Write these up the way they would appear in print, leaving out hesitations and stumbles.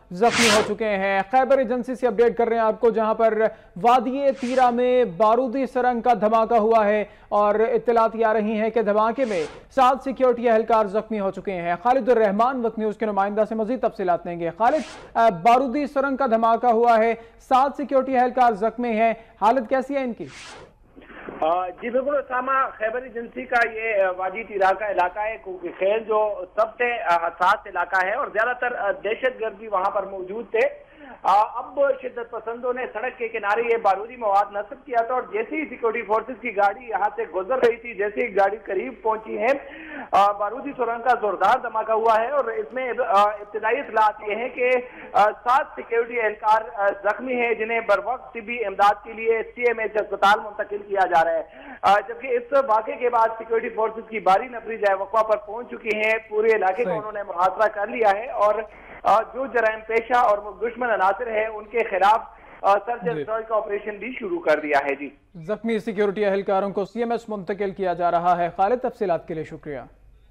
जख्मी हो चुके हैं। खैबर एजेंसी से अपडेट कर रहे हैं आपको, जहां पर वादी तीरा में बारूदी सुरंग का धमाका हुआ है और इत्तलात आ रही हैं कि धमाके में 7 सिक्योरिटी एहलकार जख्मी हो चुके हैं। खालिद उर रहमान वक्त न्यूज के नुमाइंदा से मजीद तफसीलात देंगे। खालिद, बारूदी सुरंग का धमाका हुआ है, 7 सिक्योरिटी एहलकार जख्मी हैं, हालत कैसी है इनकी? जी बिल्कुल उसामा, खैबर एजेंसी का ये वादी तीरा का इलाका है, क्योंकि खेल जो सबसे हसास इलाका है और ज्यादातर दहशतगर्दी वहां पर मौजूद थे। अब शिद्दत पसंदों ने सड़क के किनारे ये बारूदी मवाद नस्ब किया था और जैसे ही सिक्योरिटी फोर्सेस की गाड़ी यहाँ से गुजर रही थी, जैसे ही गाड़ी करीब पहुंची है, बारूदी सुरंग का जोरदार धमाका हुआ है और इसमें इब्तदाई इत्तलात ये है कि 7 सिक्योरिटी एहलकार जख्मी है, जिन्हें बर वक्त तिब्बी इमदाद के लिए CMH अस्पताल मुंतकिल किया जा रहा है। जबकि इस वाक़े के बाद सिक्योरिटी फोर्सेस की बारी नफरी जाए वक़्वा पर पहुंच चुकी है। पूरे इलाके का उन्होंने मुहासरा कर लिया है और जो जराइम पेशा और दुश्मन अनासर है उनके खिलाफ सर्च एंड सर्च का ऑपरेशन भी शुरू कर दिया है। जी, जख्मी सिक्योरिटी एहलकारों को CMH मुंतकिल किया जा रहा है। खालिद, तफसीलात के लिए शुक्रिया।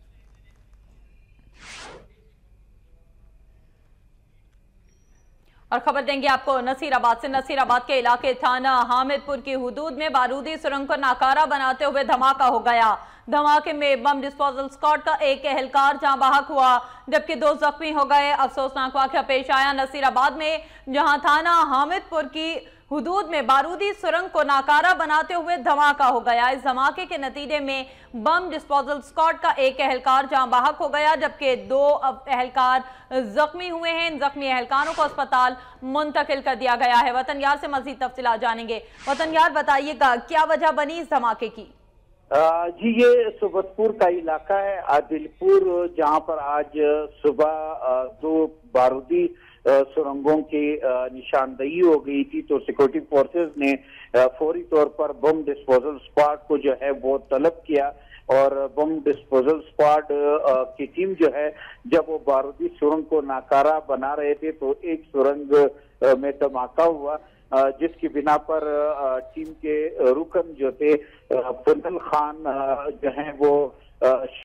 और खबर देंगे आपको नसीराबाद से। नसीराबाद के इलाके थाना हामिदपुर की हुदूद में बारूदी सुरंग को नाकारा बनाते हुए धमाका हो गया। धमाके में बम डिस्पोजल स्क्वाड का एक एहलकार जहां बहक हुआ, जबकि 2 जख्मी हो गए। अफसोसनाक वाकया पेश आया नसीराबाद में, जहां थाना हामिदपुर की हुदूद में बारूदी सुरंग को नाकारा बनाते हुए धमाका हो गया। इस धमाके के नतीजे में बम डिस्पोजल स्क्वाड का एक एहलकार जहां बहक हो गया, जबकि 2 एहलकार जख्मी हुए हैं। इन जख्मी एहलकारों को अस्पताल मुंतकिल कर दिया गया है। वतन यार से मजीद तफसीलात जानेंगे। वतन यार, बताइएगा क्या वजह बनी इस धमाके की? जी, ये सुबतपुर का इलाका है, आदिलपुर, जहां पर आज सुबह 2 बारूदी सुरंगों की निशानदेही हो गई थी, तो सिक्योरिटी फोर्सेस ने फौरी तौर पर बम डिस्पोजल स्क्वाड को जो है वो तलब किया और बम डिस्पोजल स्क्वाड की टीम जो है, जब वो बारूदी सुरंग को नाकारा बना रहे थे तो एक सुरंग में धमाका हुआ, जिसकी बिना पर टीम के रुकन जो थे फजल खान जो है वो